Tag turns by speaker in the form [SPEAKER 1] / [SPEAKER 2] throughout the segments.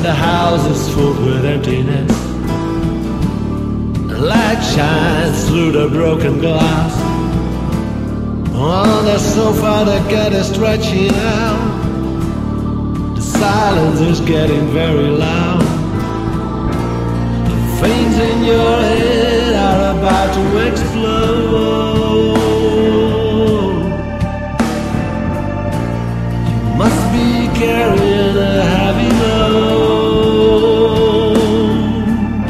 [SPEAKER 1] the house is filled with emptiness. The light shines through the broken glass. On the sofa the cat is stretching out. The silence is getting very loud. The things in your head are about to explode. You must be carrying a heavy load.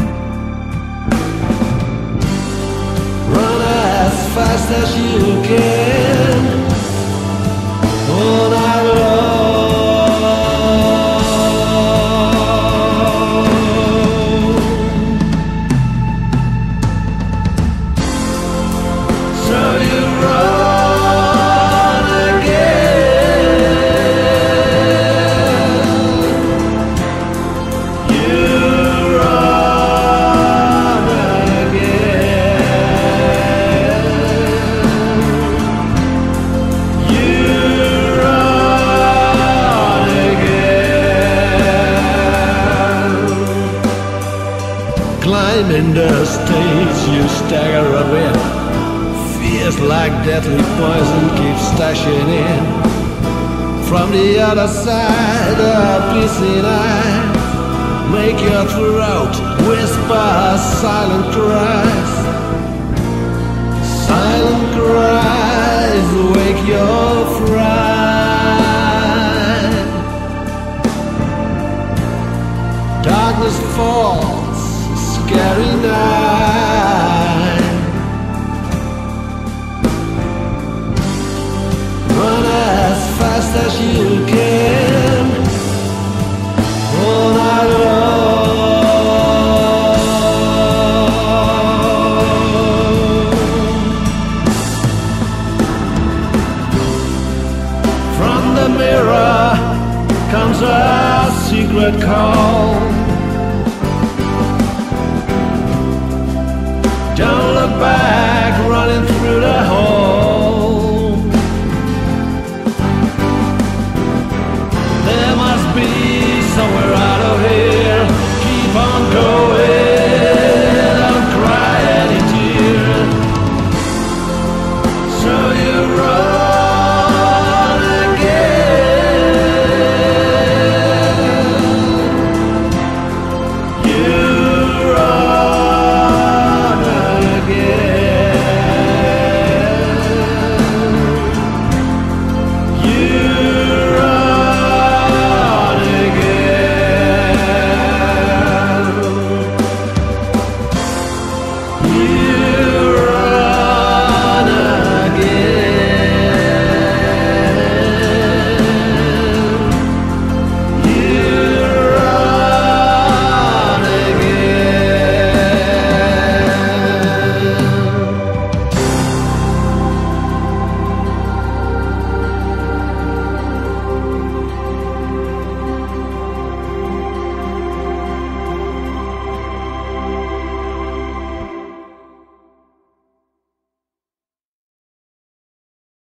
[SPEAKER 1] Run as fast as you can all night long. So you run again. You run again. You run again. Climbing the stage, you stagger a bit. Fears like deadly poison keep stashing in. From the other side, a piercing eye make your throat whisper silent cries. Silent cries wake your fright. Darkness falls, scary night. Run as fast as you can all night long. From the mirror comes a secret call.